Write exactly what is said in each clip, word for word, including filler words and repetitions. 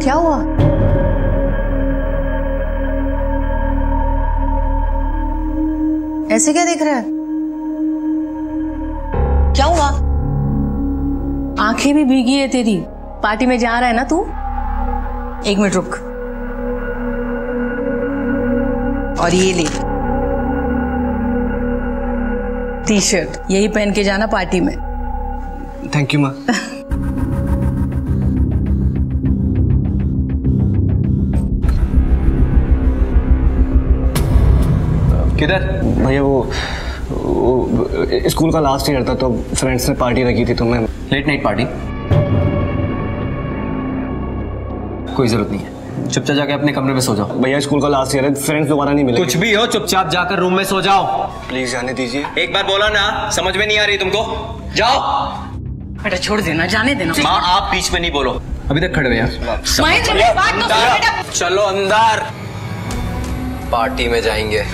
क्या हुआ? ऐसे क्या देख रहा है? क्या हुआ? आंखें भी भीगी है तेरी। पार्टी में जा रहा है ना तू? एक मिनट रुक। और ये ले टी शर्ट, यही पहन के जाना पार्टी में। थैंक यू माँ। किधर? भैया वो, वो स्कूल का लास्ट ईयर था तो फ्रेंड्स ने पार्टी रखी थी तो मैं। Late night party? कोई जरूरत नहीं है, चुपचाप जाके अपने कमरे में सो जाओ। भैया स्कूल का लास्ट ईयर है, फ्रेंड्स दोबारा नहीं मिले। कुछ भी हो, चुपचाप जाकर रूम में सो जाओ। प्लीज जाने दीजिए। एक बार बोला ना, समझ में नहीं आ रही तुमको? जाओ। बेटा छोड़ देना, जाने देना। माँ आप बीच में नहीं बोलो, अभी तक खड़े हुए हैं। चलो अंदर, पार्टी में जाएंगे।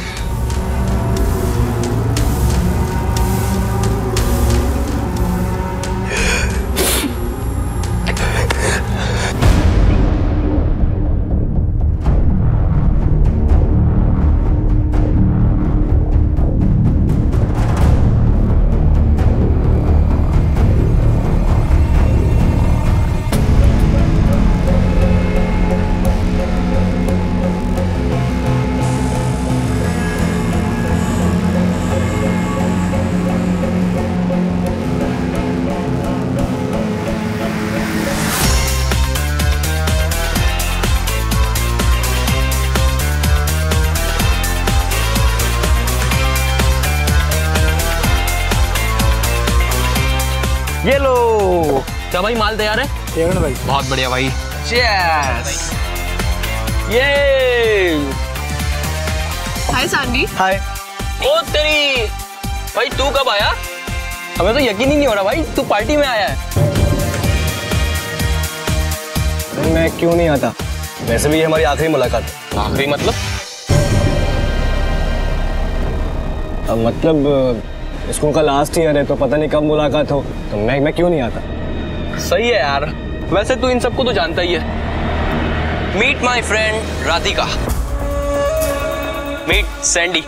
ये लो। क्या भाई माल तैयार है? तैयार भाई। बहुत बढ़िया भाई। चीयर्स। ये हाय सैंडी। हाय। ओ तेरी, भाई तू कब आया? हमें तो यकीन ही नहीं हो रहा भाई तू पार्टी में आया है। मैं क्यों नहीं आता? वैसे भी ये हमारी आखिरी मुलाकात है। आखिरी मतलब? अब मतलब स्कूल का लास्ट ईयर है तो पता नहीं कब मुलाकात हो, तो मैं मैं क्यों नहीं आता? सही है यार, वैसे तू इन सबको तो जानता ही है। Meet my friend Radhika, meet Sandy.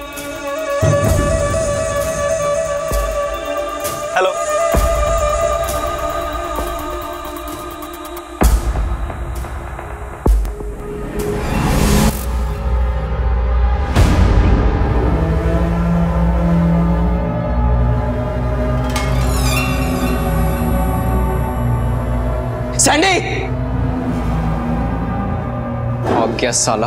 Hello. Sandy! आ गया साला।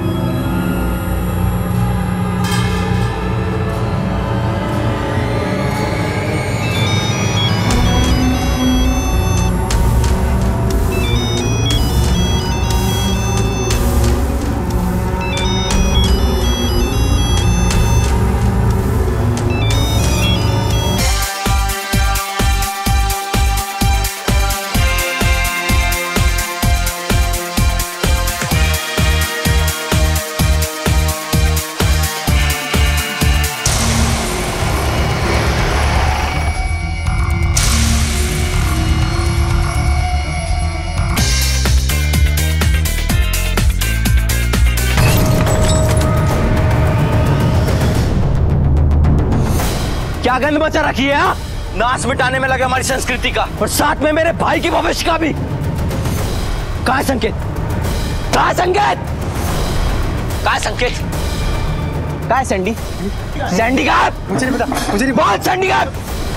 क्या गंद मचा रखी है? हाँ? नाश मिटाने में लगे हमारी संस्कृति का, और साथ में मेरे भाई की भविष्य का भी। कहाँ है संकेत? कहाँ है संकेत? कहाँ है संकेत? कहाँ है सैंडी? सैंडी कहाँ है? मुझे नहीं पता, मुझे नहीं बहुत सैंडी कहाँ है?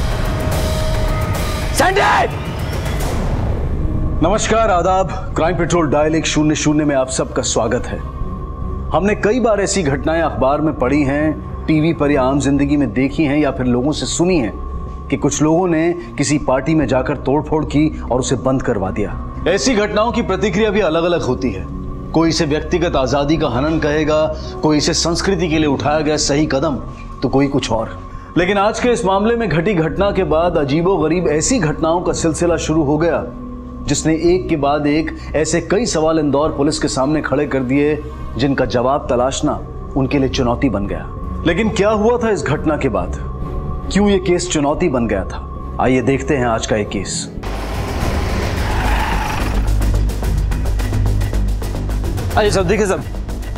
सैंडी! नमस्कार, आदाब। क्राइम पेट्रोल डायल एक शून्य शून्य में आप सबका स्वागत है। हमने कई बार ऐसी घटनाएं अखबार में पढ़ी हैं, टीवी पर या आम जिंदगी में देखी हैं, या फिर लोगों से सुनी हैं कि कुछ लोगों ने किसी पार्टी में जाकर तोड़फोड़ की और उसे बंद करवा दिया। ऐसी घटनाओं की प्रतिक्रिया भी अलग अलग होती है। कोई इसे व्यक्तिगत आजादी का हनन कहेगा, कोई इसे संस्कृति के लिए उठाया गया सही कदम, तो कोई कुछ और। लेकिन आज के इस मामले में घटी घटना के बाद अजीबोगरीब ऐसी घटनाओं का सिलसिला शुरू हो गया जिसने एक के बाद एक ऐसे कई सवाल इंदौर पुलिस के सामने खड़े कर दिए जिनका जवाब तलाशना उनके लिए चुनौती बन गया। लेकिन क्या हुआ था इस घटना के बाद? क्यों ये केस चुनौती बन गया था? आइए देखते हैं आज का ये केस। आइए सब, देखिए सब।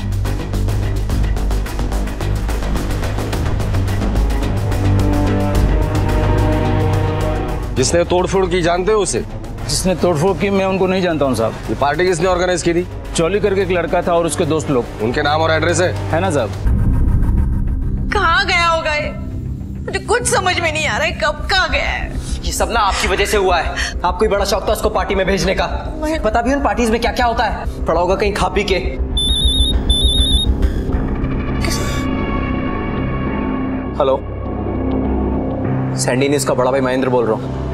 जिसने तोड़फोड़ की, जानते हो उसे? जिसने तोड़फोड़ की, मैं उनको नहीं जानता हूँ साहब। ये पार्टी किसने ऑर्गेनाइज की थी? चौली करके एक लड़का था और उसके दोस्त लोग। उनके नाम और एड्रेस है? है ना साहब। कहाँ गया होगा ये? मुझे कुछ समझ में नहीं आ रहा है, कब कहाँ गया है? ये सब ना आपकी वजह से हुआ है। आपको ही बड़ा शौक था उसको पार्टी में भेजने का। पता भी उन पार्टीज में क्या क्या होता है। पड़ा होगा कहीं खा पी के। हेलो, सैंडी न्यूज़ का बड़ा भाई महेंद्र बोल रहा हूँ।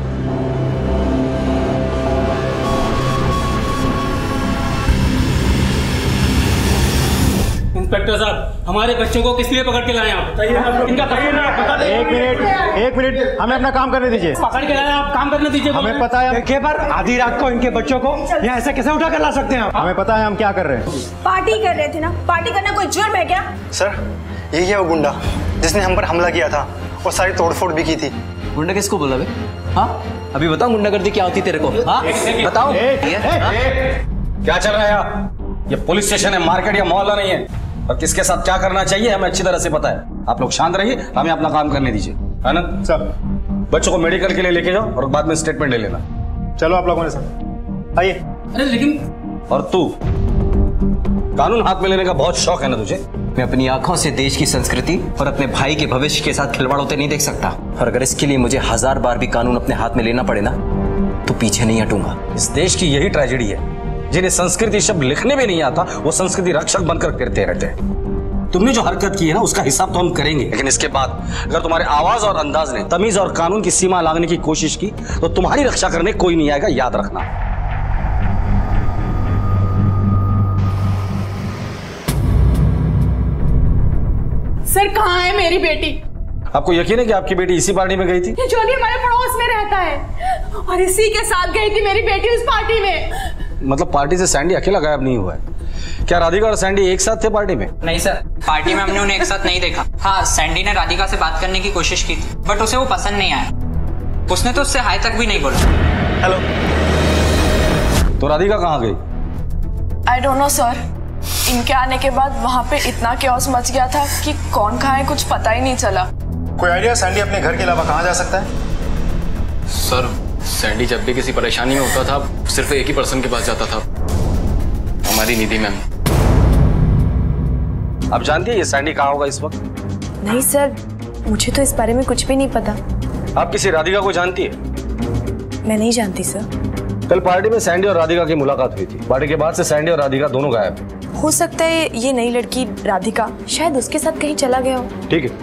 इंस्पेक्टर साहब, हमारे बच्चों को किस लिए पकड़ के लाए आप? बताइए आप लोग। इनका बताइए ना, बता दे। एक मिनट एक मिनट हमें अपना काम करने दीजिए। पकड़ के लाए आप, काम करने दीजिए। हमें पता है। देखिए पर आधी रात को इनके बच्चों को यहाँ ऐसे कैसे उठा कर ला सकते हैं आप? हमें पता है हम क्या कर रहे हैं। पार्टी कर रहे थे ना। पार्टी करना कोई जुर्म है क्या? सर, यही है वो गुंडा जिसने हम पर हमला किया था और सारी तोड़फोड़ भी की थी। गुंडा किसको बोला बे? हाँ, अभी बताओ गुंडागर्दी क्या होती तेरे को? हाँ बताओ। क्या चल रहा है यहाँ? ये पुलिस स्टेशन है, मार्केट या मोहल्ला नहीं है। और किसके साथ क्या करना चाहिए हमें अच्छी तरह से पता है। आप लोग शांत रहिए, हमें अपना काम करने दीजिए। आनंद सर, बच्चों को मेडिकल के लिए लेके जाओ और बाद में स्टेटमेंट ले लेना। चलो आप लोगों ने सर आइए। अरे लेकिन और तू, कानून हाथ में लेने का बहुत शौक है ना तुझे? मैं अपनी आंखों से देश की संस्कृति और अपने भाई के भविष्य के साथ खिलवाड़ होते नहीं देख सकता। और अगर इसके लिए मुझे हजार बार भी कानून अपने हाथ में लेना पड़े ना, तो पीछे नहीं हटूंगा। इस देश की यही ट्रेजेडी है, जिन्हें संस्कृति शब्द लिखने में नहीं आता वो संस्कृति रक्षक बनकर फिरते रहते हैं। तुमने जो हरकत की है ना, उसका हिसाब तो हम करेंगे, लेकिन इसके बाद अगर तुम्हारे आवाज और अंदाज ने तमीज और कानून की सीमा लागने की कोशिश की तो तुम्हारी रक्षा करने कोई नहीं आएगा, याद रखना। सर, कहाँ है मेरी बेटी? आपको यकीन है कि आपकी बेटी इसी पार्टी में गई थी? ये जोली हमारे पड़ोस में रहता है और इसी के साथ गई थी मेरी बेटी उस पार्टी में। मतलब पार्टी से सैंडी अकेला गायब नहीं हुआ है? क्या राधिका और सैंडी एक साथ थे पार्टी में? नहीं सर, पार्टी में हमने उन्हें एक साथ नहीं देखा। हाँ, सैंडी ने राधिका से बात करने की कोशिश की थी, बट उसे वो पसंद नहीं आया। उसने तो उससे हाय तक भी नहीं बोला। हेलो, तो राधिका कहाँ गई? I don't know sir. इनके आने के बाद वहाँ पे इतना क्योस मच गया था कि कौन कहाँ है कुछ पता ही नहीं चला। कोई आइडिया सैंडी अपने घर के अलावा कहाँ जा सकता है? सर, सैंडी जब भी किसी परेशानी में होता था सिर्फ एक ही पर्सन के पास जाता था, हमारी निधि मैम। आप जानती है ये सैंडी कहाँ होगा इस वक्त? नहीं सर, मुझे तो इस बारे में कुछ भी नहीं पता। आप किसी राधिका को जानती है? मैं नहीं जानती सर। कल पार्टी में सैंडी और राधिका की मुलाकात हुई थी। पार्टी के बाद से सैंडी और राधिका दोनों गायब। हो सकता है ये नई लड़की राधिका शायद उसके साथ कहीं चला गया हो। ठीक है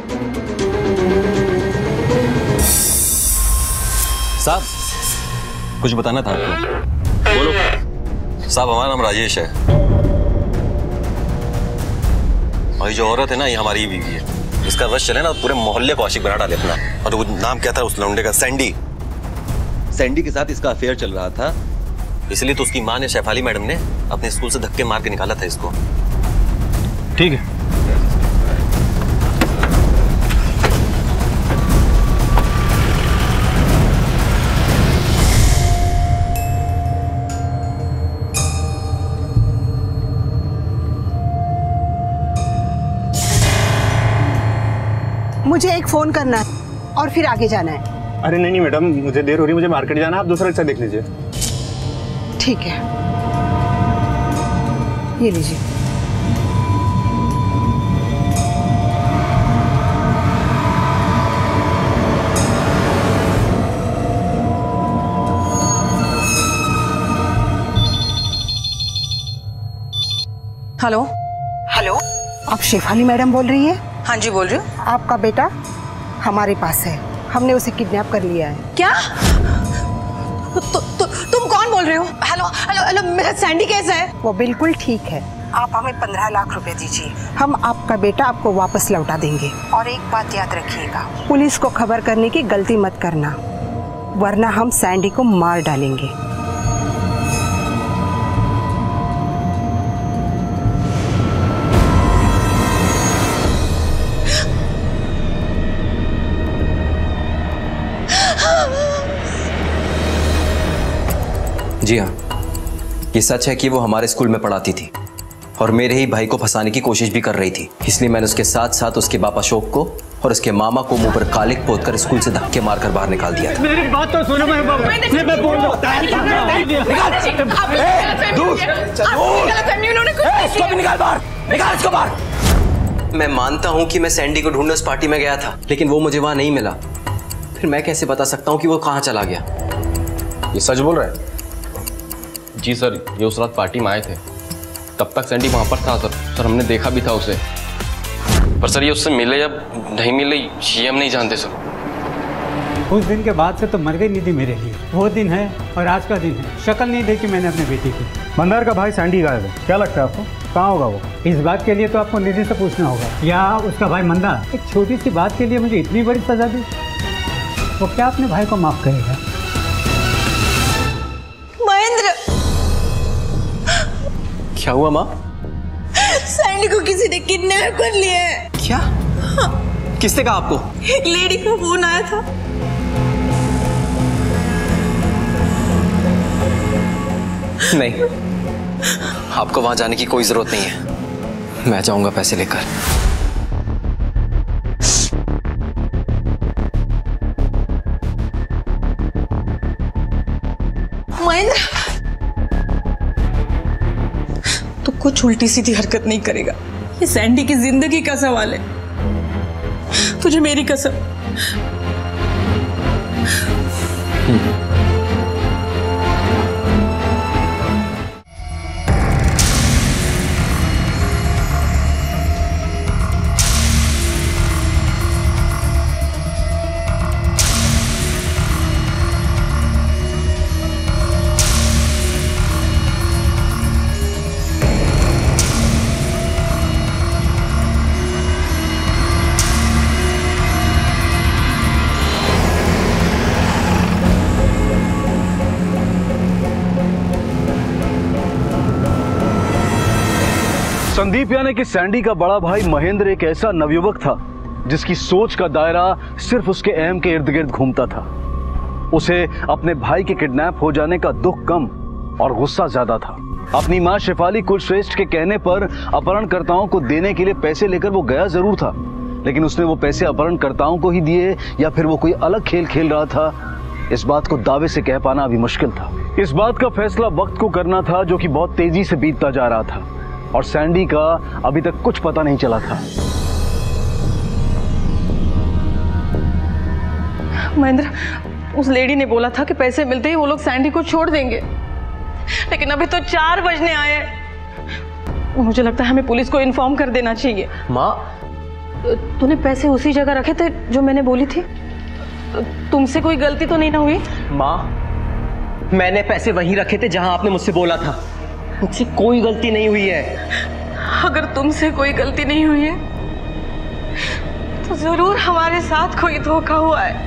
साहब, कुछ बताना था आपको। बोलो साहब। हमारा नाम राजेश है और ये जो औरत है ना, ये हमारी ही बीवी है। इसका वश चले ना पूरे मोहल्ले को आशिक बना डाले अपना। और वो नाम क्या था उस लौंडे का? सैंडी। सैंडी के साथ इसका अफेयर चल रहा था, इसलिए तो उसकी माँ ने शेफाली मैडम ने अपने स्कूल से धक्के मार के निकाला था इसको। ठीक है। मुझे एक फोन करना है और फिर आगे जाना है। अरे नहीं नहीं मैडम, मुझे देर हो रही है, मुझे मार्केट जाना है, आप दूसरा रिक्शा देख लीजिए। ठीक है, ये लीजिए। हेलो हेलो, आप शेफाली मैडम बोल रही है? हाँ जी, बोल रही हूँ। आपका बेटा हमारे पास है, हमने उसे किडनैप कर लिया है। क्या? तु, तु, तुम कौन बोल रहे हो? हेलो हेलो हेलो, मेरा सैंडी कैसा है? वो बिल्कुल ठीक है। आप हमें पंद्रह लाख रुपए दीजिए, हम आपका बेटा आपको वापस लौटा देंगे। और एक बात याद रखिएगा, पुलिस को खबर करने की गलती मत करना, वरना हम सैंडी को मार डालेंगे। जी हाँ, ये सच है कि वो हमारे स्कूल में पढ़ाती थी और मेरे ही भाई को फंसाने की कोशिश भी कर रही थी। इसलिए मैंने उसके साथ साथ उसके बाप अशोक को और उसके मामा को मुंह पर कालिक पोतकर स्कूल से धक्के मारकर बाहर निकाल दिया था। मेरी बात तो सुनो, मैं मैं बोल रहा हूँ। मैं मानता हूँ कि मैं सैंडी को ढूंढने उस पार्टी में गया था, लेकिन वो मुझे वहां नहीं मिला। फिर मैं कैसे बता सकता हूँ कि वो कहाँ चला गया? ये सच बोल रहे हैं? जी सर, ये उस रात पार्टी में आए थे, तब तक सैंडी वहां पर था सर। सर हमने देखा भी था उसे, पर सर ये उससे मिले या नहीं मिले ये हम नहीं जानते सर। उस दिन के बाद से तो मर गई निधि मेरे लिए। वो दिन है और आज का दिन है। शक्ल नहीं देखी मैंने अपने बेटी की। मंदार का भाई सैंडी गायब है, क्या लगता है आपको? कहाँ होगा वो? इस बात के लिए तो आपको निधि से पूछना होगा, या उसका भाई मंदार एक छोटी सी बात के लिए मुझे इतनी बड़ी सजा दी, वो क्या अपने भाई को माफ करेगा? महेंद्र, क्या हुआ माँ? सैंडी को किसी ने किडनैप कर लिया है। क्या? हाँ। किसने कहा आपको? एक लेडी को फोन आया था। नहीं, आपको वहां जाने की कोई जरूरत नहीं है। मैं जाऊंगा पैसे लेकर। महेंद्र, तो कुछ उल्टी सीधी हरकत नहीं करेगा। ये सैंडी की जिंदगी का सवाल है। तुझे मेरी कसम। संदीप यानी कि सैंडी का बड़ा भाई महेंद्र एक ऐसा नवयुवक था जिसकी सोच का दायरा सिर्फ उसके एम के इर्द गिर्द घूमता था। उसे अपने भाई के किडनैप हो जाने का दुख कम और गुस्सा ज्यादा था। अपनी मां शेफाली कुलश्रेष्ठ के कहने पर अपहरणकर्ताओं को देने के लिए पैसे लेकर वो गया जरूर था, लेकिन उसने वो पैसे अपहरणकर्ताओं को ही दिए या फिर वो कोई अलग खेल खेल रहा था, इस बात को दावे से कह पाना अभी मुश्किल था। इस बात का फैसला वक्त को करना था जो कि बहुत तेजी से बीतता जा रहा था और सैंडी का अभी तक कुछ पता नहीं चला था। महेंद्र, उस लेडी ने बोला था कि पैसे मिलते ही वो लोग सैंडी को छोड़ देंगे, लेकिन अभी तो चार बजने आए हैं। मुझे लगता है हमें पुलिस को इन्फॉर्म कर देना चाहिए। माँ, तूने पैसे उसी जगह रखे थे जो मैंने बोली थी? तुमसे कोई गलती तो नहीं ना हुई? माँ, मैंने पैसे वहीं रखे थे जहां आपने मुझसे बोला था। मुझसे कोई गलती नहीं हुई है। अगर तुमसे कोई गलती नहीं हुई है तो जरूर हमारे साथ कोई धोखा हुआ है।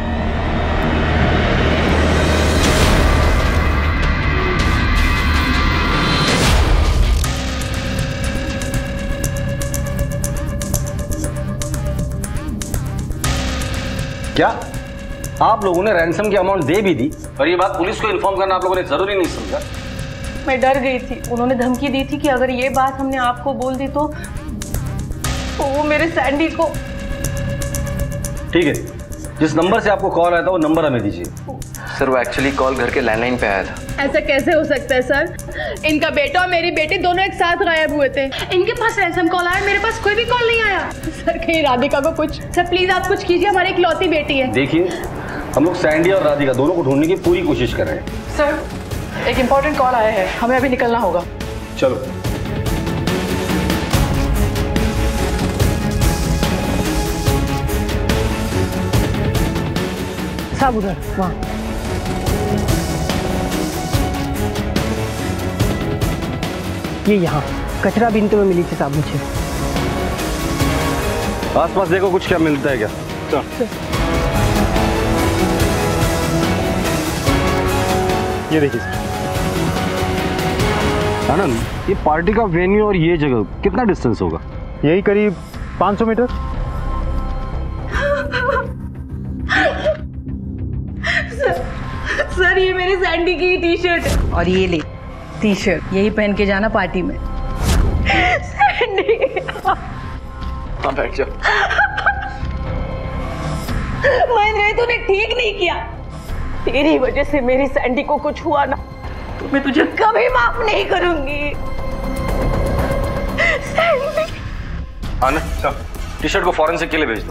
क्या आप लोगों ने रैंसम की अमाउंट दे भी दी और ये बात पुलिस को इन्फॉर्म करना आप लोगों ने जरूरी नहीं समझा? मैं डर गई थी। उन्होंने धमकी दी थी कि अगर ये बात हमने आपको बोल दी तो, तो वो मेरे सैंडी को। ठीक है, जिस नंबर से आपको कॉल आया था वो नंबर हमें दीजिए। सर वो एक्चुअली कॉल घर के लैंडलाइन पे आया था। ऐसा कैसे हो सकता है सर? इनका बेटा और मेरी बेटी दोनों एक साथ गायब हुए थे। इनके पास रैंसम कॉल आया, मेरे पास कोई भी कॉल नहीं आया। सर कहीं राधिका को कुछ। सर प्लीज आप कुछ कीजिए, हमारी इकलौती बेटी है। देखिए, हम लोग सैंडी और राधिका दोनों को ढूंढने की पूरी कोशिश कर रहे हैं। सर एक इम्पोर्टेंट कॉल आया है, हमें अभी निकलना होगा। चलो। सब उधर वहाँ। ये यहाँ कचरा बिनते में मिली थी साहब मुझे। आस पास देखो कुछ क्या मिलता है क्या। चल। ये देखिए सर। आनंद, ये पार्टी का वेन्यू और ये जगह कितना डिस्टेंस होगा? यही करीब पाँच सौ मीटर। सर, सर ये मेरी सैंडी की टी शर्ट है। और ये ले टी शर्ट, यही पहन के जाना पार्टी में। सैंडी। हाँ बैठ जाओ। महेंद्र तूने ठीक नहीं किया। तेरी वजह से मेरी सैंडी को कुछ हुआ ना तो मैं तुझे कभी माफ नहीं करूंगी। सैंडी। आनंद टी शर्ट को फॉरेंसिक के लिए भेज दो।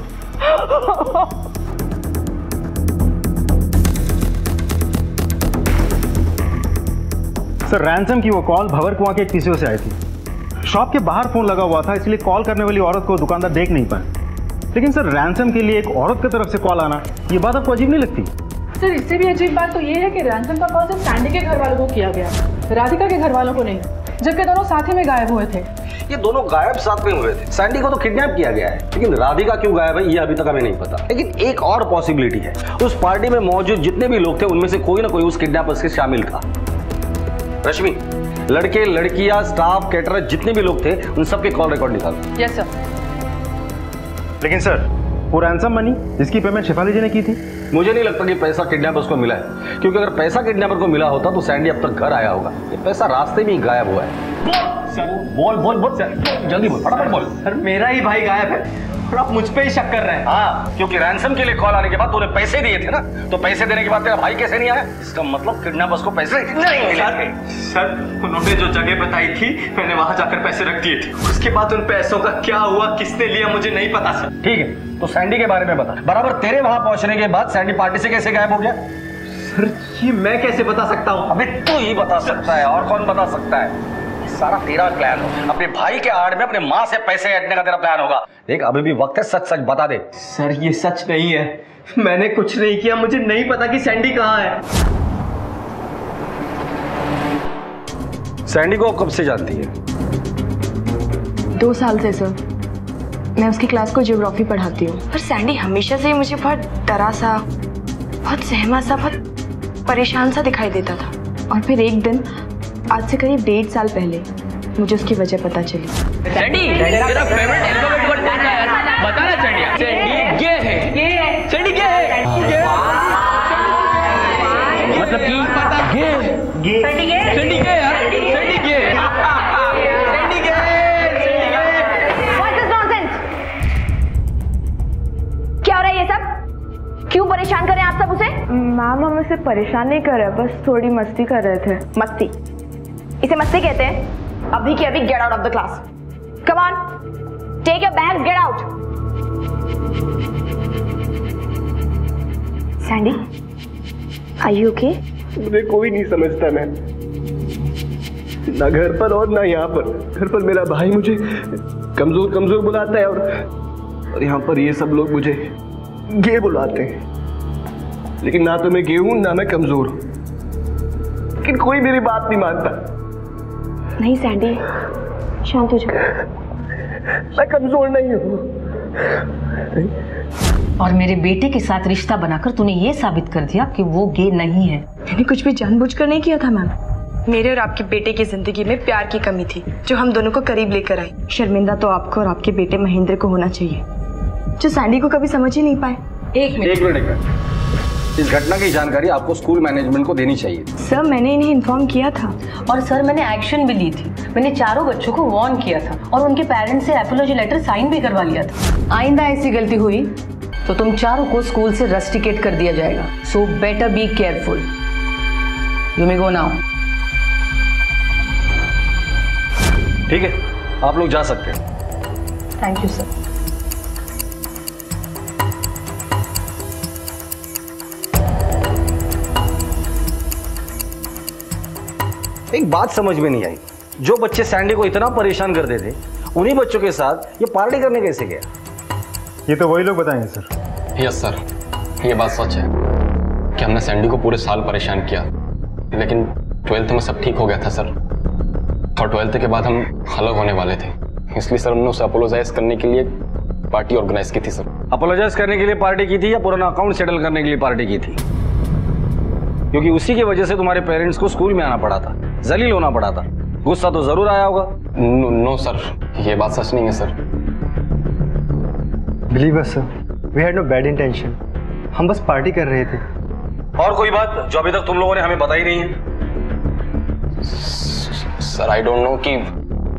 सर रैंसम की वो कॉल भवर कुआं के एक पीसीओ से आई थी। शॉप के बाहर फोन लगा हुआ था इसलिए कॉल करने वाली औरत को दुकानदार देख नहीं पाए। लेकिन सर रैंसम के लिए एक औरत की तरफ से कॉल आना ये बात आपको अजीब नहीं लगती? सर इससे भी अजीब बात तो ये है कि रैंसम का कॉल सिर्फ सैंडी के घर वालों को किया गया, राधिका के घर वालों को नहीं, जबकि दोनों साथ ही में गायब हुए थे। ये दोनों गायब साथ में हुए थे। सैंडी को तो किडनैप किया गया है, लेकिन राधिका क्यों गायब है ये अभी तक हमें नहीं पता। लेकिन एक और पॉसिबिलिटी है, उस पार्टी में मौजूद जितने भी लोग थे उनमें से कोई ना कोई उस किडनैपर्स के शामिल था। रश्मि, लड़के लड़कियां स्टाफ कैटरर जितने भी लोग थे उन सबके कॉल रिकॉर्ड निकालो। Yes sir. लेकिन सर वो रैंसम मनी जिसकी पेमेंट शेफाली जी ने की थी, मुझे नहीं लगता कि पैसा किडनैपर्स को मिला है, क्योंकि अगर पैसा किडनैपर को मिला होता तो सैंडी अब तक घर आया होगा। ये पैसा रास्ते में ही गायब हुआ है। बोल बोल बोल जल्दी बोल, फटाफट बोल। सर मेरा ही भाई गायब है और आप मुझ पे ही शक कर रहे हैं। हाँ, क्योंकि रैंसम के लिए कॉल आने के बाद तूने पैसे दिए थे ना, तो पैसे देने के बाद तेरा भाई कैसे नहीं आया? इसका मतलब किडनैपर्स को पैसे नहीं मिले। सर उन्होंने जो जगह बताई थी मैंने वहां जाकर पैसे रख दिए थे। उसके बाद उन पैसों का क्या हुआ, किसने लिया, मुझे नहीं पता सर। ठीक है, तो सैंडी के बारे में बता। बराबर तेरे वहां पहुंचने के बाद सैंडी पार्टी से कैसे गायब हो गया? सर ये मैं कैसे बता सकता हूँ? अबे तू ही बता सकता है, और कौन बता सकता है? सारा तेरा प्लान हो। अपने भाई के आड़ में अपने माँ से पैसे ऐंठने का तेरा प्लान होगा। देख अभी भी वक्त है, सच सच बता दे। सर ये सच नहीं है, मैंने कुछ नहीं किया, मुझे नहीं पता कि सैंडी कहाँ है। सैंडी को कब से जानती है? दो साल से सर, मैं उसकी क्लास को ज्योग्राफी पढ़ाती हूँ। पर सैंडी हमेशा से मुझे बहुत डरा सा, बहुत सहमा सा, बहुत परेशान सा दिखाई देता था। और फिर एक दिन आज से करीब डेढ़ साल पहले मुझे उसकी वजह पता चली। सैंडी तेरा फेवरेट अल्फाबेट वर्ड कौन सा है? बता ना सैंडी। सैंडी गे है। गे है। सैंडी गे है। मतलब कि पता गे गे सैंडी गे सैंडी गे यार Sandy gay Sandy gay what is nonsense? क्या हो रहा है ये सब? क्यों परेशान कर रहे हैं आप सब उसे? मैम हम उसे परेशान नहीं कर रहे, बस थोड़ी मस्ती कर रहे थे। मस्ती? इसे मस्ती कहते हैं? अभी के अभी get out of the class. Come on, take your bags, get out. Sandy, are you okay? मुझे कोई नहीं समझता मैम, ना घर पर और ना यहाँ पर। घर पर मेरा भाई मुझे कमजोर कमजोर बुलाता है और, और यहाँ पर ये सब लोग मुझे गे बुलाते हैं। लेकिन ना तो मैं गे हूं ना मैं कमजोर हूं, लेकिन कोई मेरी बात नहीं मानता। नहीं सैंडी, शांत हो जाओ। मैं कमजोर नहीं हूं। और मेरे बेटे के साथ रिश्ता बनाकर तूने ये साबित कर दिया कि वो गे नहीं है। मैंने कुछ भी जानबूझकर नहीं किया था मैम। मेरे और आपके बेटे की जिंदगी में प्यार की कमी थी जो हम दोनों को करीब लेकर आई। शर्मिंदा तो आपको और आपके बेटे महेंद्र को होना चाहिए, जो सैंडी को कभी समझ ही नहीं पाए। एक मिनट एक मिनट एक मिनट इस घटना की जानकारी आपको स्कूल मैनेजमेंट को देनी चाहिए। सर मैंने इन्हें इन्फॉर्म किया था और सर मैंने एक्शन भी ली थी। मैंने चारों बच्चों को वार्न किया था और उनके पेरेंट्स से एपोलॉजी लेटर साइन भी करवा लिया था। आइंदा ऐसी गलती हुई तो तुम चारों को स्कूल से रस्टिकेट कर दिया जाएगा। So better be careful. You may go now. ठीक है, आप लोग जा सकते हैं। Thank you sir. एक बात समझ में नहीं आई, जो बच्चे सैंडी को इतना परेशान करते थे उन्हीं बच्चों के साथ ये पार्टी करने कैसे गया? ये तो वही लोग बताएंगे सर। यस सर, ये बात सच है कि हमने सैंडी को पूरे साल परेशान किया, लेकिन ट्वेल्थ में सब ठीक हो गया था सर। और ट्वेल्थ के बाद हम अलग होने वाले थे, इसलिए सर हमने उसे अपोलोजाइज करने के लिए पार्टी ऑर्गेनाइज की थी सर। अपोलोजाइज करने के लिए पार्टी की थी या पुराना अकाउंट सेटल करने के लिए पार्टी की थी? क्योंकि उसी की वजह से तुम्हारे पेरेंट्स को स्कूल में आना पड़ा था, जलील होना पड़ा था। गुस्सा तो जरूर आया होगा। नो, नो सर, ये बात सच नहीं है sir. Believe us sir, we had no bad intention. हम बस पार्टी कर रहे थे। और कोई बात जो अभी तक तुम लोगों ने हमें बताई नहीं है? सर आई डोंट नो कि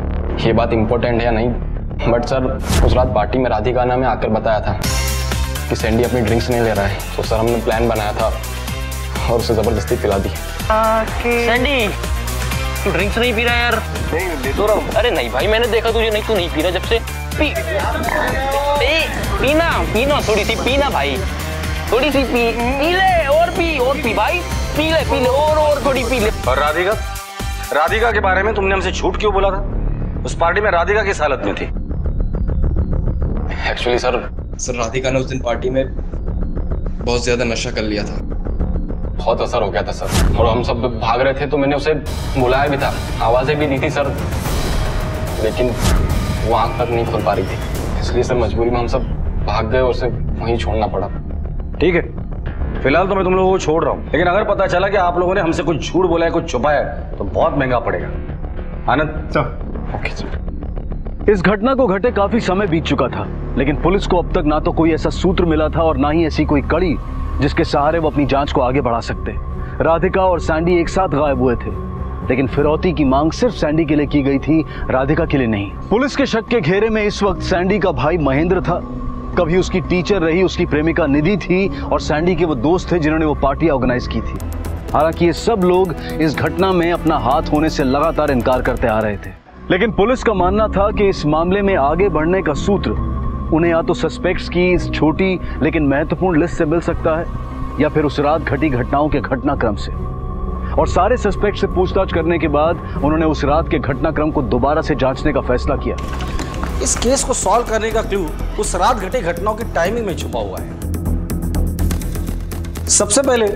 ये बात इम्पोर्टेंट है या नहीं, बट सर उस रात पार्टी में राधिका ने हमें आकर बताया था कि सैंडी अपनी ड्रिंक्स नहीं ले रहा है, तो सर हमने प्लान बनाया था और उसे जबरदस्ती पिला दी। सैंडी तू ड्रिंक्स नहीं पी रहा यार? नहीं ले तो रहा हूँ। अरे नहीं भाई, मैंने देखा तुझे, नहीं तू नहीं पी रहा जब से। पी ए, पीना पीना थोड़ी सी पीना भाई, थोड़ी सी पी पी ले और पी और पी भाई, पी ले पी ले और और थोड़ी पी ले। और राधिका राधिका के बारे में तुमने हमसे झूठ क्यों बोला था? उस पार्टी में राधिका किस हालत में थी? एक्चुअली सर सर राधिका ने उस दिन पार्टी में बहुत ज्यादा नशा कर लिया था, बहुत असर हो गया था सर, और हम सब भाग रहे थे तो मैंने उसे बुलाया भी था, आवाजें भी दी थी सर, लेकिन वो आंख तक नहीं खोल पा रही थी, इसलिए सर मजबूरी में हम सब भाग गए और उसे वहीं छोड़ना पड़ा। ठीक है, फिलहाल तो मैं तुम लोगों को छोड़ रहा हूँ, लेकिन अगर पता चला कि आप लोगों ने हमसे कुछ झूठ बोला है, कुछ छुपाया है, तो बहुत महंगा पड़ेगा। Anand okay sir. इस घटना को घटे काफी समय बीत चुका था, लेकिन पुलिस को अब तक ना तो कोई ऐसा सूत्र मिला था और ना ही ऐसी कोई कड़ी जिसके सहारे वो अपनी जांच को आगे बढ़ा सकते। राधिका और सैंडी एक साथ गायब हुए थे, लेकिन फिरौती की मांग सिर्फ सैंडी के लिए की गई थी, राधिका के लिए नहीं। पुलिस के शक के घेरे में इस वक्त सैंडी का भाई महेंद्र था, कभी उसकी टीचर रही उसकी प्रेमिका निधि थी, और सैंडी के वो दोस्त थे जिन्होंने वो पार्टी ऑर्गेनाइज की थी। हालांकि ये सब लोग इस घटना में अपना हाथ होने से लगातार इनकार करते आ रहे थे, लेकिन पुलिस का मानना था कि इस मामले में आगे बढ़ने का सूत्र उन्हें या तो सस्पेक्ट्स की इस छोटी लेकिन महत्वपूर्ण लिस्ट से मिल सकता है, या फिर उस रात घटी घटनाओं के घटनाक्रम से। और सारे सस्पेक्ट से पूछताछ करने के बाद उन्होंने उस रात के घटनाक्रम को दोबारा से जांचने का फैसला किया। इस केस को सॉल्व करने का क्लू उस रात घटे घटनाओं की टाइमिंग में छुपा हुआ है। सबसे पहले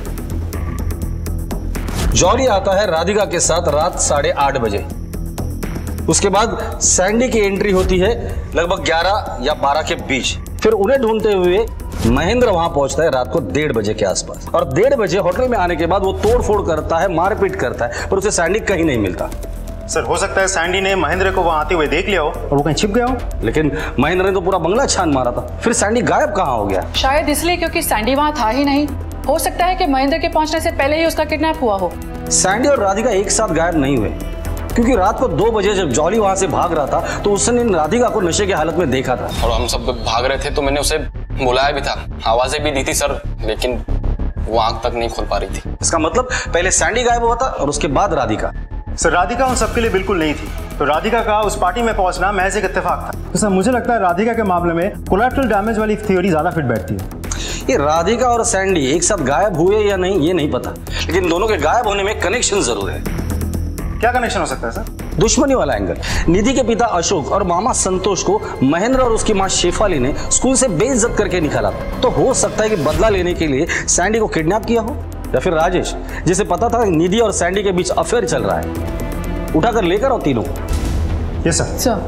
जॉली आता है राधिका के साथ रात साढ़े आठ बजे। उसके बाद सैंडी की एंट्री होती है लगभग ग्यारह या बारह के बीच। फिर उन्हें ढूंढते हुए महेंद्र वहां पहुंचता है रात को डेढ़ बजे के आसपास, और डेढ़ बजे होटल में आने के बाद वो तोड़फोड़ करता है, मारपीट करता है, पर उसे सैंडी कहीं नहीं मिलता। सर हो सकता है सैंडी ने महेंद्र को वहां आते हुए देख लिया हो और वो कहीं छिप गया हो। लेकिन महेंद्र ने तो पूरा बंगला छान मारा था, फिर सैंडी गायब कहाँ हो गया? शायद इसलिए क्योंकि सैंडी वहां था ही नहीं। हो सकता है कि महेंद्र के पहुंचने से पहले ही उसका किडनैप हुआ हो। सैंडी और राधिका एक साथ गायब नहीं हुए, क्योंकि रात को दो बजे जब जॉली वहां से भाग रहा था तो उसने राधिका को नशे की हालत में देखा था, और हम सब भाग रहे थे तो मैंने उसे बुलाया भी था, आवाजें भी दी थी सर, लेकिन वो आंख तक नहीं खोल पा रही थी। इसका मतलब पहले सैंडी गायब हुआ था और उसके बाद राधिका। सर राधिका उन सबके लिए बिल्कुल नहीं थी, तो राधिका का उस पार्टी में पहुंचना महज एक इत्तेफाक था। तो सर मुझे लगता है राधिका के मामले में कोलैटरल डैमेज वाली थ्योरी ज्यादा फिट बैठती है। ये राधिका और सैंडी एक साथ गायब हुए या नहीं ये नहीं पता, लेकिन दोनों के गायब होने में कनेक्शन जरूर है। क्या कनेक्शन हो सकता है सर? दुश्मनी वाला एंगल। निधि के पिता अशोक और मामा संतोष को महेंद्र और उसकी मां शेफाली ने स्कूल से बेइज्जत करके निकाला, तो हो सकता है कि बदला लेने के लिए सैंडी को किडनैप किया हो, या फिर राजेश जिसे पता था निधि और सैंडी के बीच अफेयर चल रहा है, उठाकर लेकर आओ तीनों। Yes sir. सर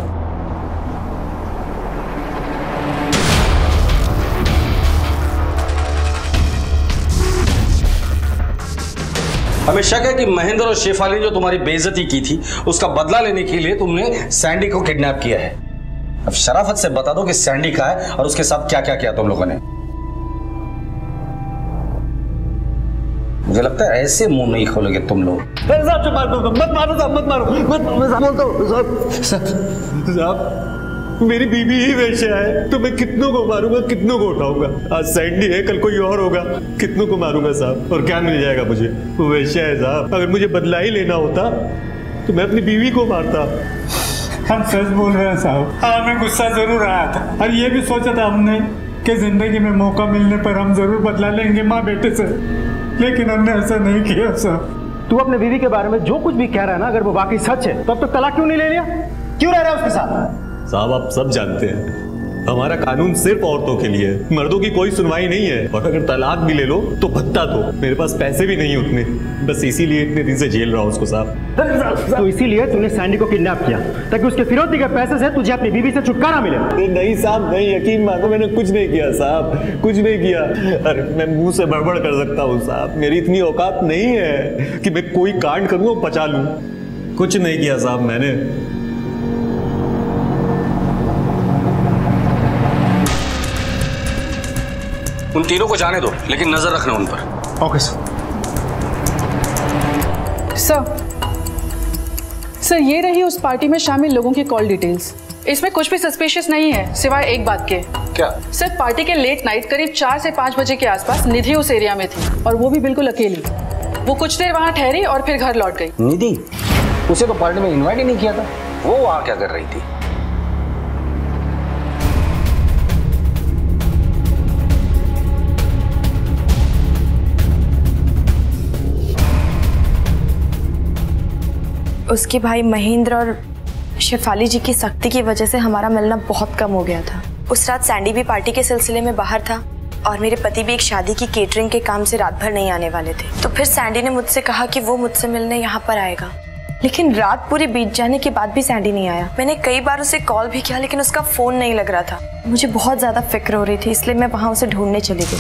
हमें शक है कि महेंद्र और शेफाली ने जो तुम्हारी बेइज्जती की थी उसका बदला लेने के लिए तुमने सैंडी को किडनैप किया है। अब शराफत से बता दो कि सैंडी कहाँ है और उसके साथ क्या क्या किया तुम लोगों ने। मुझे लगता है ऐसे मुंह नहीं खोलोगे तुम लोग। साहब मार दो, मत मारो साहब, मत मारो, मत बोलता हूँ साहब। साहब मेरी बीवी ही वैश्या है, तो मैं कितनों को मारूंगा, कितनों को उठाऊंगा। आज सैंडी है, कल कोई और होगा, कितनों को मारूंगा साहब, और क्या मिल जाएगा मुझे? वो वैश्या है साहब। अगर मुझे बदला ही लेना होता तो मैं अपनी बीवी को मारता। हम सच बोल रहे हैं साहब। हाँ, हमें गुस्सा जरूर आया था, और ये भी सोचा था हमने कि जिंदगी में मौका मिलने पर हम जरूर बदला लेंगे माँ बेटे से, लेकिन हमने ऐसा नहीं किया साहब। तू अपने बीवी के बारे में जो कुछ भी कह रहा है ना, अगर वो वाकई सच है तो अब तक तलाक क्यों नहीं ले लिया? क्यों रह रहा है उसके साथ? साहब आप सब जानते हैं हमारा कानून सिर्फ औरतों के लिए है, मर्दों की कोई सुनवाई नहीं है, और अगर तलाक भी ले लो तो भत्ता दो। मेरे पास पैसे भी नहीं उतने, बस इसीलिए इतने दिन से जेल रहा हूँ उसको साहब। तो इसीलिए तूने सैंडी को किडनैप किया ताकि उसके फिरौती के पैसे से तुझे अपनी बीवी से छुटकारा मिले? नहीं साहब नहीं, यकीन मानो मैंने कुछ नहीं किया साहब, कुछ नहीं किया। अरे मैं मुंह से बड़बड़ कर सकता हूँ साहब, मेरी इतनी औकात नहीं है कि मैं कोई कांड करूँ और बचा लूँ। कुछ नहीं किया साहब मैंने। उन तीनों को जाने दो, लेकिन नजर रखना उन पर। Okay sir. सर सर ये रही उस पार्टी में शामिल लोगों की कॉल डिटेल्स। इसमें कुछ भी सस्पिशियस नहीं है सिवाय एक बात के। क्या? सर पार्टी के लेट नाइट करीब चार से पाँच बजे के आसपास निधि उस एरिया में थी और वो भी बिल्कुल अकेली। वो कुछ देर वहाँ ठहरी और फिर घर लौट गई। निधि? उसे तो पार्टी में इनवाइट ही नहीं किया था, वो वहाँ क्या कर रही थी? उसके भाई महेंद्र और शेफाली जी की सख्ती की वजह से हमारा मिलना बहुत कम हो गया था। उस रात सैंडी भी पार्टी के सिलसिले में बाहर था और मेरे पति भी एक शादी की केटरिंग के काम से रात भर नहीं आने वाले थे। तो फिर सैंडी ने मुझसे कहा कि वो मुझसे मिलने यहाँ पर आएगा, लेकिन रात पूरी बीत जाने के बाद भी सैंडी नहीं आया। मैंने कई बार उसे कॉल भी किया लेकिन उसका फोन नहीं लग रहा था। मुझे बहुत ज्यादा फिक्र हो रही थी, इसलिए मैं वहां उसे ढूंढने चली गई।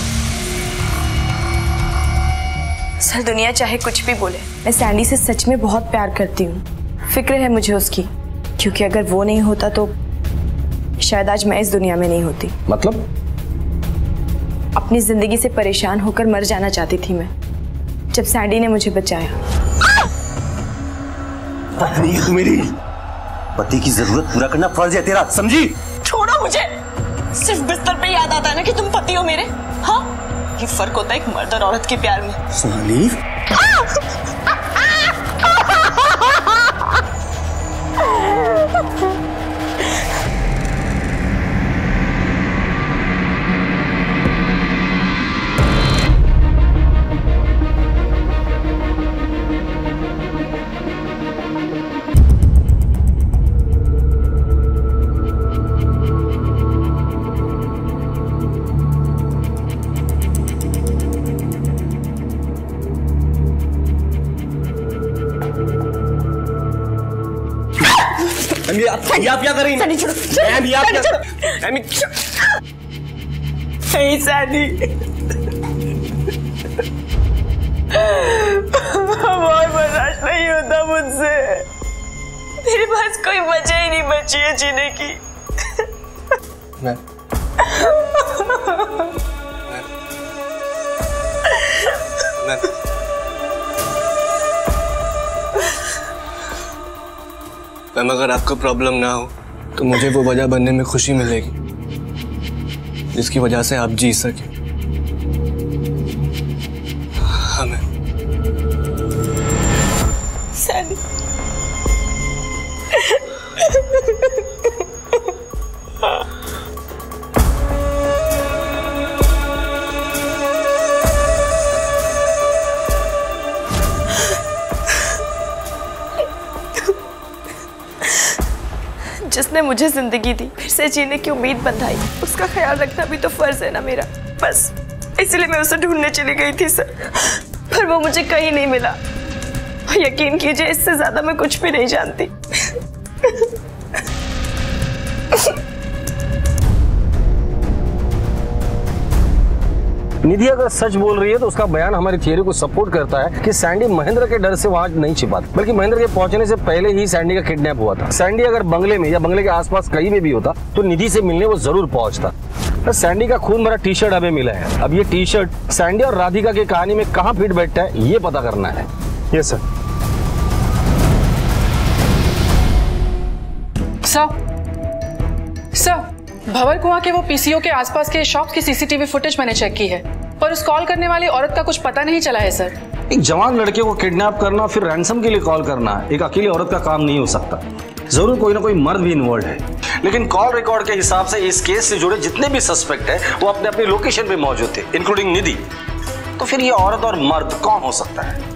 सर दुनिया चाहे कुछ भी बोले, मैं सैंडी से सच में बहुत प्यार करती हूँ। फिक्र है मुझे उसकी, क्योंकि अगर वो नहीं होता तो शायद आज मैं इस दुनिया में नहीं होती। मतलब? अपनी जिंदगी से परेशान होकर मर जाना चाहती थी मैं, जब सैंडी ने मुझे बचाया। तू मेरी पति की जरूरत पूरा करना फर्ज है तेरा, समझी? छोड़ो मुझे, सिर्फ बिस्तर पे याद आता है ना कि तुम पति हो मेरे। हाँ, ये फर्क होता है एक मर्द और औरत के प्यार में। सोनाली, आप आप क्या कर रही हैं? सैंडी छोड़ो, सैंडी आप क्या? सैंडी नहीं सैंडी, बहुत बर्दाश्त नहीं होता मुझसे। मेरे पास कोई वजह ही नहीं बची है जीने की। मैं मैं मैम अगर आपको प्रॉब्लम ना हो तो मुझे वो वजह बनने में खुशी मिलेगी जिसकी वजह से आप जी सके। हाँ मैम। सैंडी, जिसने मुझे जिंदगी दी, फिर से जीने की उम्मीद बंधाई, उसका ख्याल रखना भी तो फर्ज है ना मेरा। बस इसलिए मैं उसे ढूंढने चली गई थी सर, पर वो मुझे कहीं नहीं मिला। यकीन कीजिए इससे ज्यादा मैं कुछ भी नहीं जानती। निधि अगर सच बोल रही है तो उसका बयान हमारी थियरी को सपोर्ट करता है कि सैंडी महेंद्र के डर से वहां नहीं छिपा था, बल्कि महेंद्र के पहुंचने से पहले ही सैंडी का किडनैप हुआ था। सैंडी अगर बंगले में या बंगले के आसपास कहीं में भी होता तो निधि से मिलने वो जरूर पहुंचता। तो सैंडी का खून भरा टी शर्ट हमें मिला है। अब ये टी शर्ट सैंडी और राधिका की कहानी में कहाँ फिट बैठता है ये पता करना है। Yes sir. Sir sir Bhanwar Kuan के वो पीसीओ के आसपास के शॉप की सीसीटीवी फुटेज मैंने चेक की है, पर उस कॉल करने वाली औरत का कुछ पता नहीं चला है सर। एक जवान लड़के को किडनैप करना फिर रैंसम के लिए कॉल करना एक अकेली औरत का काम नहीं हो सकता, जरूर कोई ना कोई मर्द भी इन्वॉल्व है। लेकिन कॉल रिकॉर्ड के हिसाब से इस केस से जुड़े जितने भी सस्पेक्ट है वो अपने अपनी लोकेशन पे मौजूद थे, इंक्लूडिंग निधि। तो फिर ये औरत और मर्द कौन हो सकता है?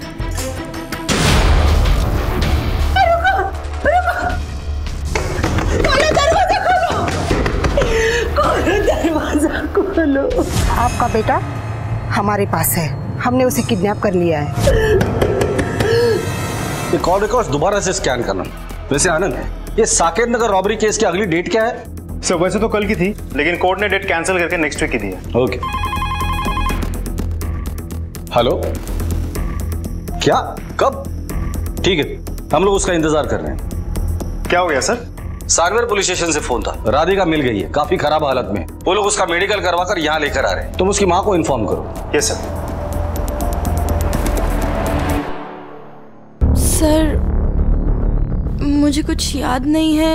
दरवाजा खोलो। आपका बेटा हमारे पास है, हमने उसे किडनैप कर लिया है। ये कॉल रिकॉर्ड्स दोबारा से स्कैन करना। वैसे आनंद, ये साकेत नगर रॉबरी केस की अगली डेट क्या है? सर वैसे तो कल की थी, लेकिन कोर्ट ने डेट कैंसिल करके नेक्स्ट वीक की दी है। ओके। हेलो, क्या? कब? ठीक है, हम लोग उसका इंतजार कर रहे हैं। क्या हो गया सर? सागवेर पुलिस स्टेशन से फोन था, राधिका मिल गई है, काफी खराब हालत में। वो लोग उसका मेडिकल करवाकर यहाँ लेकर आ रहे हैं। तुम उसकी माँ को इन्फॉर्म करो। Yes sir. सर मुझे कुछ याद नहीं है।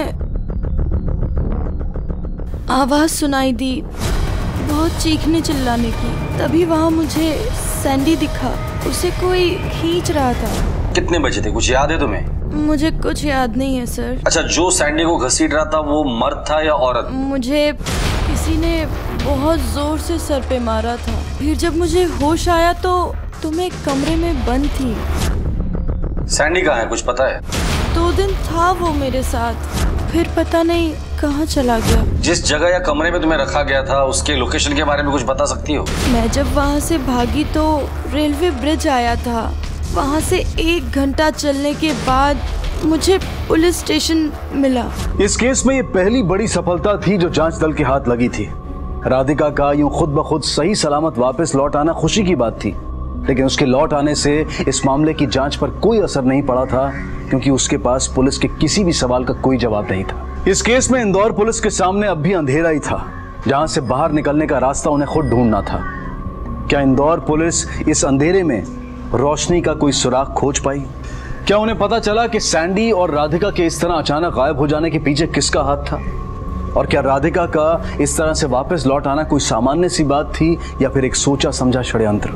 आवाज सुनाई दी बहुत चीखने चिल्लाने की, तभी वहाँ मुझे सैंडी दिखा। उसे कोई खींच रहा था। कितने बजे थे, कुछ याद है तुम्हें? मुझे कुछ याद नहीं है सर। अच्छा, जो सैंडी को घसीट रहा था वो मर्द था या औरत? मुझे किसी ने बहुत जोर से सर पे मारा था। फिर जब मुझे होश आया तो तो मैं कमरे में बंद थी। सैंडी कहाँ है, कुछ पता है? दो दिन था वो मेरे साथ, फिर पता नहीं कहाँ चला गया। जिस जगह या कमरे में तुम्हें रखा गया था उसके लोकेशन के बारे में कुछ बता सकती हो? मैं जब वहाँ से भागी तो रेलवे ब्रिज आया था। वहाँ से एक घंटा चलने के बाद मुझे पुलिस स्टेशन मिला। इस केस में ये पहली बड़ी सफलता थी जो जांच दल के हाथ लगी थी। राधिका का यूं खुद ब खुद सही सलामत वापस लौट आना खुशी की बात थी, लेकिन उसके लौट आने से इस मामले की जांच पर कोई असर नहीं पड़ा था, क्योंकि उसके पास पुलिस के किसी भी सवाल का कोई जवाब नहीं था। इस केस में इंदौर पुलिस के सामने अब भी अंधेरा ही था, जहां से बाहर निकलने का रास्ता उन्हें खुद ढूंढना था। क्या इंदौर पुलिस इस अंधेरे में रोशनी का कोई सुराग खोज पाई? क्या उन्हें पता चला कि सैंडी और राधिका के इस तरह अचानक गायब हो जाने के पीछे किसका हाथ था? और क्या राधिका का इस तरह से वापस लौट आना कोई सामान्य सी बात थी या फिर एक सोचा समझा षड्यंत्र?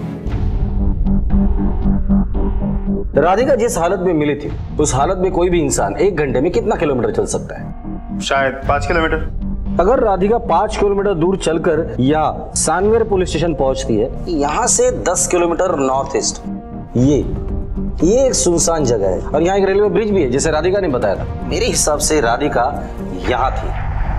राधिका जिस हालत में मिली थी उस हालत में कोई भी इंसान एक घंटे में कितना किलोमीटर चल सकता है? शायद पाँच किलोमीटर। अगर राधिका पाँच किलोमीटर दूर चलकर या सानवेर पुलिस स्टेशन पहुंचती है, यहाँ से दस किलोमीटर नॉर्थ ईस्ट, ये ये एक सुनसान जगह है और यहाँ एक रेलवे ब्रिज भी है जैसे राधिका ने बताया था। मेरे हिसाब से राधिका यहाँ थी।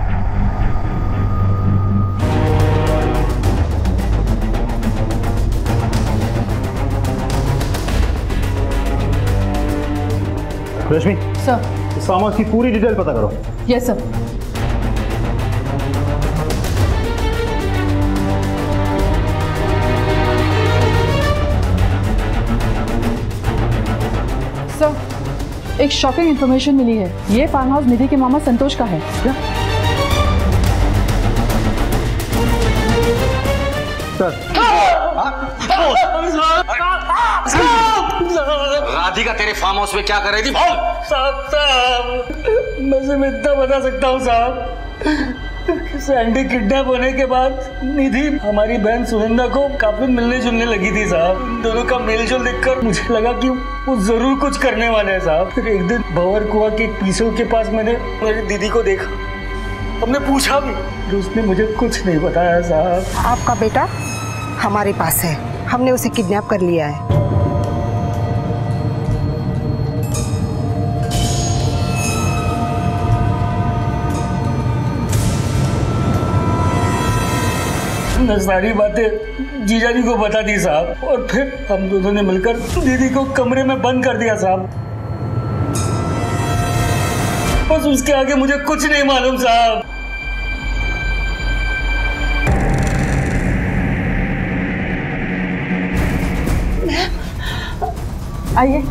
रश्मि सर, इस फार्म हाउस की पूरी डिटेल पता करो। Yes sir. सर, एक शॉकिंग इंफॉर्मेशन मिली है। ये फार्म हाउस निधि के मामा संतोष का है। क्या? राधिका तेरे फार्म हाउस में क्या कर रही थी? बोल। साहब साहब मैं सिर्फ इतना बता सकता हूँ साहब, सैंडी किडनैप होने के बाद निधि हमारी बहन सुनंदा को काफी मिलने जुलने लगी थी साहब। इन दोनों का मेलजोल देखकर मुझे लगा कि वो जरूर कुछ करने वाले हैं साहब। फिर एक दिन भंवर कुआं के पीछे के पास मैंने मेरी दीदी को देखा, हमने पूछा भी, फिर उसने मुझे कुछ नहीं बताया साहब। आपका बेटा हमारे पास है, हमने उसे किडनैप कर लिया है। मैं सारी बातें जीजा जी को बता दी साहब और फिर हम दोनों ने मिलकर दीदी को कमरे में बंद कर दिया साहब। बस उसके आगे मुझे कुछ नहीं मालूम साहब। आइए,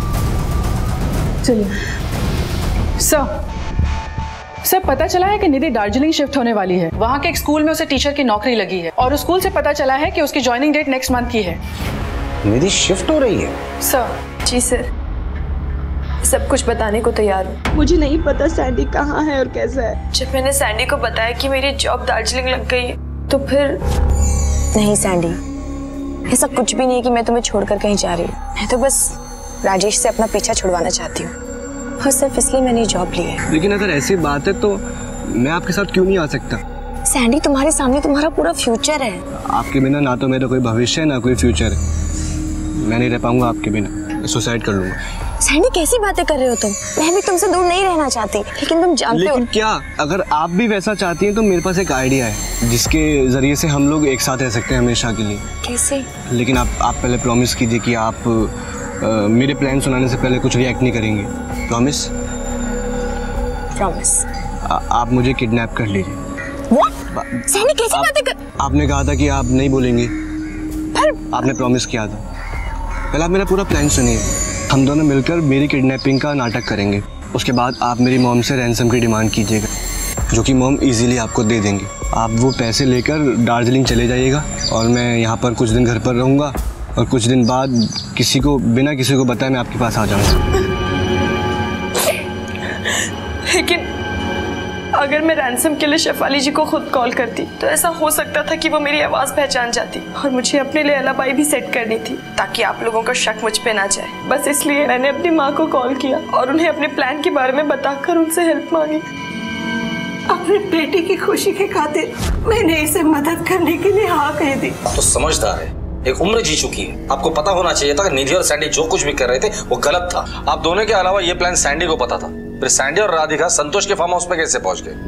चलिए। सर सर पता चला है कि निधि दार्जिलिंग शिफ्ट होने वाली है। वहाँ के एक स्कूल में उसे टीचर की नौकरी लगी है और उस स्कूल से पता चला है कि उसकी ज्वाइनिंग डेट नेक्स्ट मंथ की है। निधि शिफ्ट हो रही है? सर। जी सर, सब कुछ बताने को तैयार हूँ। मुझे नहीं पता सैंडी कहाँ है और कैसा है। जब मैंने सैंडी को बताया कि मेरी जॉब दार्जिलिंग लग गई तो फिर नहीं सैंडी, ऐसा कुछ भी नहीं है कि मैं तुम्हें छोड़कर कहीं जा रही हूँ। मैं तो बस राजेश से अपना पीछा छुड़वाना चाहती हूँ और सिर्फ इसलिए मैंने जॉब ली है। लेकिन अगर ऐसी बात है तो मैं आपके साथ क्यों नहीं आ सकता? सैंडी तुम्हारे सामने तुम्हारा पूरा फ्यूचर है। आपके बिना ना तो मेरा कोई भविष्य है ना कोई फ्यूचर है। मैं नहीं रह पाऊंगा आपके बिना, सुसाइड कर लूंगा। सैंडी कैसी बातें कर रहे हो तुम? मैं भी तुमसे दूर नहीं रहना चाहती, लेकिन तुम जानते लेकिन हो। क्या अगर आप भी वैसा चाहती हैं तो मेरे पास एक आइडिया है जिसके जरिए से हम लोग एक साथ रह सकते हैं हमेशा के लिए। कैसे? लेकिन आप आप पहले प्रॉमिस कीजिए कि आप आ, मेरे प्लान सुनाने से पहले कुछ रिएक्ट नहीं करेंगे। प्रॉमिस? प्रॉमिस। आप मुझे किडनैप कर लीजिए। व्हाट? सैंडी कैसी बातें कर? आपने कहा था कि आप नहीं बोलेंगी, पर आपने प्रॉमिस किया था। पहले आप मेरा पूरा प्लान सुनिए। हम दोनों मिलकर मेरी किडनैपिंग का नाटक करेंगे। उसके बाद आप मेरी मॉम से रैंसम की डिमांड कीजिएगा, जो कि मॉम इजीली आपको दे देंगे। आप वो पैसे लेकर दार्जिलिंग चले जाइएगा और मैं यहाँ पर कुछ दिन घर पर रहूँगा और कुछ दिन बाद किसी को बिना किसी को बताए मैं आपके पास आ जाऊँगा। लेकिन अगर मैं रैंसम के लिए शेफाली जी को खुद कॉल करती तो ऐसा हो सकता था कि वो मेरी आवाज पहचान जाती, और मुझे अपने लिए अलाबाई भी सेट करनी थी ताकि आप लोगों का शक मुझ पे ना जाए। बस इसलिए मैंने अपनी माँ को कॉल किया और उन्हें अपने प्लान के बारे में बताकर उनसे हेल्प मांगी। अपने बेटे की खुशी के खातिर मैंने इसे मदद करने के लिए हाँ कह दी। तो समझदार है, एक उम्र जी चुकी है, आपको पता होना चाहिए था कि निधि और सैंडी जो कुछ भी कर रहे थे वो गलत था। आप दोनों के अलावा ये प्लान सैंडी को पता था, फिर सैंडी और राधिका संतोष के फार्म हाउस पे कैसे पहुंच गए?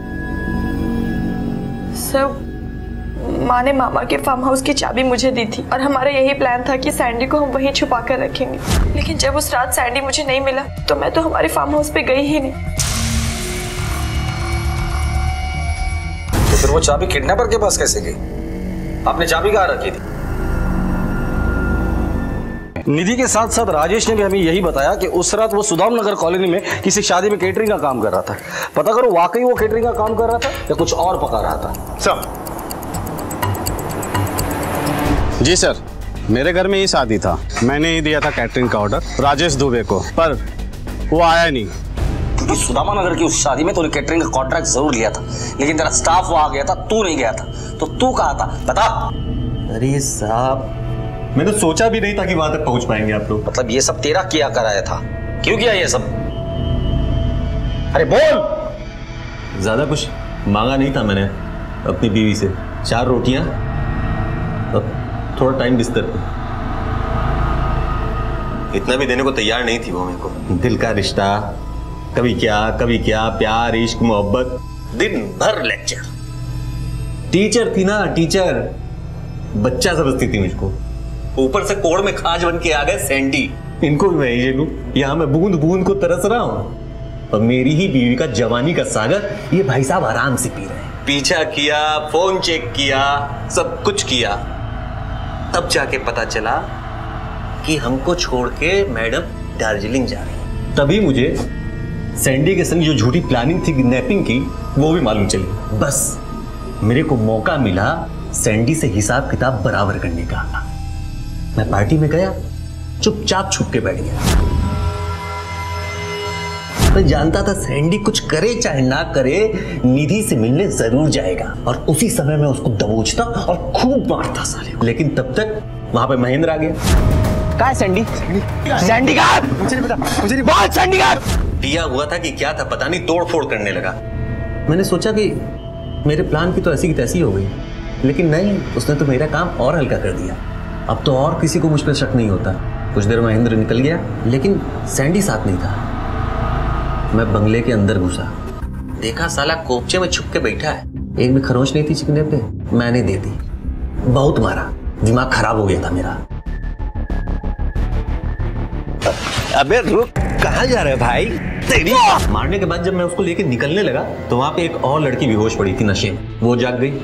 सर, माँ ने मामा के फार्म हाउस की चाबी मुझे दी थी और हमारा यही प्लान था कि सैंडी को हम वहीं छुपा कर रखेंगे। लेकिन जब उस रात सैंडी मुझे नहीं मिला तो मैं तो हमारे फार्म हाउस पे गई ही नहीं। तो फिर वो चाबी किडनैपर के पास कैसे गई? आपने चाबी कहाँ रखी थी? निधि के साथ साथ राजेश ने भी हमें यही बताया कि उस रात वो सुदाम नगर कॉलोनी में किसी शादी में केटरिंग का काम कर रहा था। पता करो वाकई वो केटरिंग का काम कर रहा था या कुछ और पका रहा था। सर जी सर, मेरे घर में ही शादी था, मैंने ही दिया था कैटरिंग का ऑर्डर राजेश दुबे को, पर वो आया नहीं। क्योंकि सुदामा नगर की उस शादी में तूने केटरिंग का कॉन्ट्रैक्ट जरूर लिया था, लेकिन तेरा स्टाफ वहां गया था, तू नहीं गया था। तो तू कहाँ था बता? अरे साहब, मैंने सोचा भी नहीं था कि वहां तक पहुंच पाएंगे आप लोग। मतलब ये सब तेरा किया कराया था? क्यों किया ये सब? अरे बोल। ज्यादा कुछ मांगा नहीं था मैंने अपनी बीवी से, चार रोटियां और थोड़ा टाइम बिस्तर पे। इतना भी देने को तैयार नहीं थी वो मेरे को। दिल का रिश्ता, कभी क्या कभी क्या, प्यार इश्क मोहब्बत, दिन भर लेक्चर। टीचर थी ना, टीचर, बच्चा समझती थी मुझको। ऊपर से कोड़ में खाज बन के आ गए सैंडी। इनको भी मैं ये लूं, यहाँ मैं बूंद बूंद को तरस रहा हूँ और मेरी ही बीवी का जवानी का सागर ये भाई साहब आराम से पी रहे हैं। पीछा किया, फोन चेक किया, सब कुछ किया, तब जाके पता चला कि हमको छोड़ के मैडम दार्जिलिंग जा रही है। तभी मुझे सैंडी के संग जो झूठी प्लानिंग थी किडनैपिंग की वो भी मालूम चली। बस मेरे को मौका मिला सैंडी से हिसाब किताब बराबर करने का। मैं पार्टी में गया, चुपचाप छुप के बैठ गया। मैं जानता था सैंडी कुछ करे चाहे ना करे, निधि से मिलने जरूर जाएगा और उसी समय मैं उसको दबोचता और खूब मारता साले को। लेकिन तब तक वहां पे महेंद्र आ गया। कहाँ है सैंडी? सैंडी कहाँ? मुझे नहीं पता, मुझे नहीं पता। सैंडी कहाँ? दिया हुआ था कि क्या था पता नहीं, तोड़ फोड़ करने लगा। मैंने सोचा कि मेरे प्लान की तो ऐसी की तैसी हो गई, लेकिन नहीं, उसने तो मेरा काम और हल्का कर दिया। अब तो और किसी को मुझ पर शक नहीं होता। कुछ देर महेंद्र निकल गया, लेकिन सैंडी साथ नहीं था। मैं बंगले के अंदर घुसा, देखा साला कोपचे में छुप के बैठा है। एक भी खरोंच नहीं थी चिकने पे, मैंने दे दी। बहुत मारा, दिमाग खराब हो गया था मेरा। अबे रुक, कहाँ जा रहे भाई? तेरी मारने के बाद जब मैं उसको लेके निकलने लगा तो वहां पे एक और लड़की बेहोश पड़ी थी नशे में, वो जाग गई।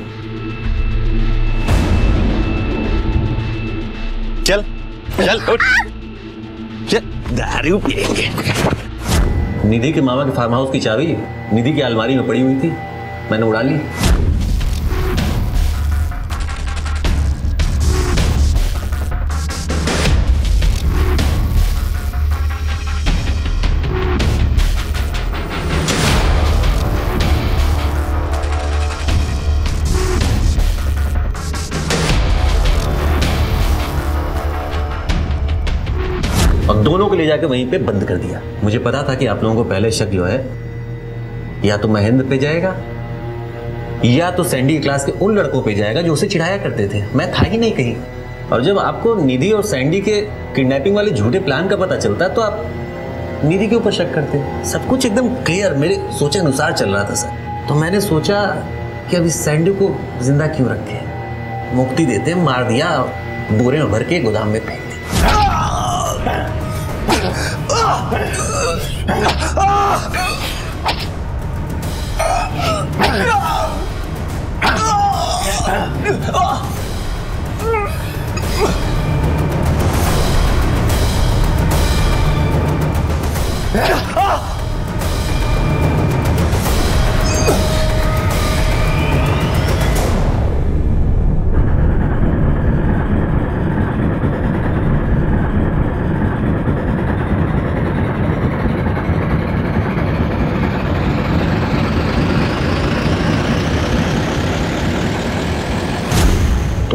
चल चल उठ, चल दारू पिएंगे। निधि के मामा के फार्म हाउस की चाबी निधि की अलमारी में पड़ी हुई थी, मैंने उड़ा ली। और दोनों को ले जाकर वहीं पे बंद कर दिया। मुझे पता था कि आप लोगों को पहले शक जो है या तो महेंद्र पे जाएगा या तो सैंडी की क्लास के उन लड़कों पे जाएगा जो उसे चिढ़ाया करते थे। मैं था ही नहीं कहीं। और जब आपको निधि और सैंडी के किडनैपिंग वाले झूठे प्लान का पता चलता तो आप निधि के ऊपर शक करते। सब कुछ एकदम क्लियर मेरे सोचे अनुसार चल रहा था सर। तो मैंने सोचा कि अब इस सैंडी को जिंदा क्यों रखे, मुक्ति देते, मार दिया, बोरे में भर के गोदाम में फेंक दिया।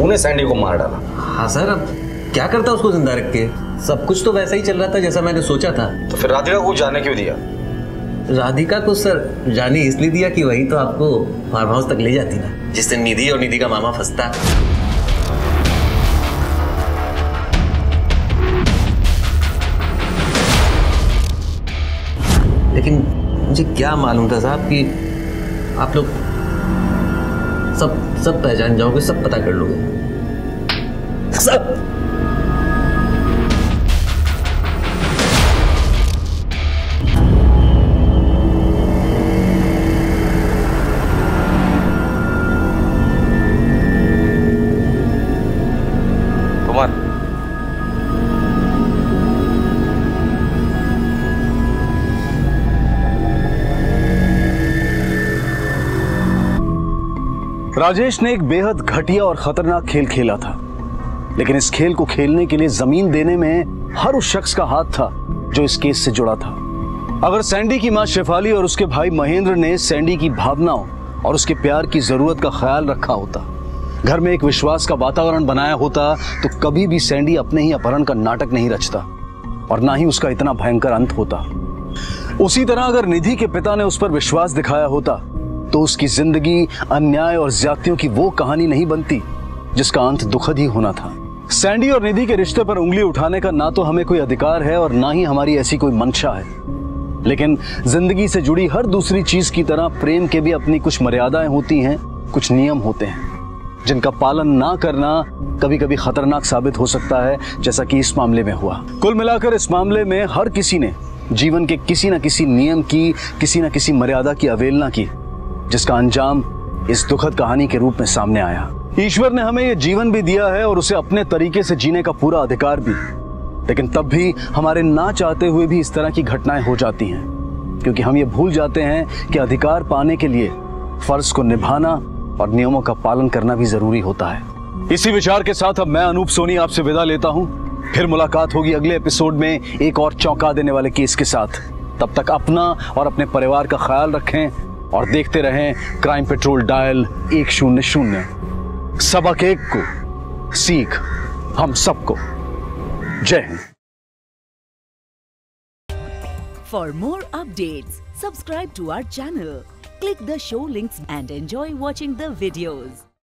तूने सैंडी को मार डाला। हाँ सर, अब क्या करता उसको जिंदा रख के? सब कुछ तो वैसा ही चल रहा था जैसा मैंने सोचा था। तो फिर राधिका को जाने क्यों दिया? राधिका को सर जाने इसलिए दिया कि वही तो आपको फार्म हाउस तक ले जाती ना, जिससे निधि और निधि का मामा फंसता। लेकिन मुझे क्या मालूम था साहब कि आप लोग सब सब पहचान जाओगे, सब पता कर लोगे, सब। कुमार, राजेश ने एक बेहद घटिया और खतरनाक खेल खेला था, लेकिन इस खेल को खेलने के लिए जमीन देने में हर उस शख्स का हाथ था जो इस केस से जुड़ा था। अगर सैंडी की मां शेफाली और उसके भाई महेंद्र ने सैंडी की भावनाओं और उसके प्यार की जरूरत का ख्याल रखा होता, घर में एक विश्वास का वातावरण बनाया होता, तो कभी भी सैंडी अपने ही अपहरण का नाटक नहीं रचता और ना ही उसका इतना भयंकर अंत होता। उसी तरह अगर निधि के पिता ने उस पर विश्वास दिखाया होता तो उसकी जिंदगी अन्याय और ज्यादतियों की वो कहानी नहीं बनती जिसका अंत दुखद ही होना था। सैंडी और निधि के रिश्ते पर उंगली उठाने का ना तो हमें कोई अधिकार है और ना ही हमारी ऐसी कोई मंशा है, लेकिन जिंदगी से जुड़ी हर दूसरी चीज की तरह प्रेम के भी अपनी कुछ मर्यादाएं होती हैं, कुछ नियम होते हैं जिनका पालन ना करना कभी कभी खतरनाक साबित हो सकता है, जैसा कि इस मामले में हुआ। कुल मिलाकर इस मामले में हर किसी ने जीवन के किसी न किसी नियम की, किसी न किसी मर्यादा की अवहेलना की, जिसका अंजाम इस दुखद कहानी के रूप में सामने आया। ईश्वर ने हमें यह जीवन भी दिया है और उसे अपने तरीके से जीने का पूरा अधिकार भी, लेकिन तब भी हमारे ना चाहते हुए भी इस तरह की घटनाएं हो जाती हैं, क्योंकि हम ये भूल जाते हैं कि अधिकार पाने के लिए फर्ज को निभाना और नियमों का पालन करना भी जरूरी होता है। इसी विचार के साथ अब मैं अनूप सोनी आपसे विदा लेता हूं। फिर मुलाकात होगी अगले एपिसोड में एक और चौंका देने वाले केस के साथ। तब तक अपना और अपने परिवार का ख्याल रखें और देखते रहें क्राइम पेट्रोल डायल एक शून्य शून्य। सबक एक को, सीख हम सबको। जय Hind. For more updates, subscribe to our channel, click the show links and enjoy watching the videos.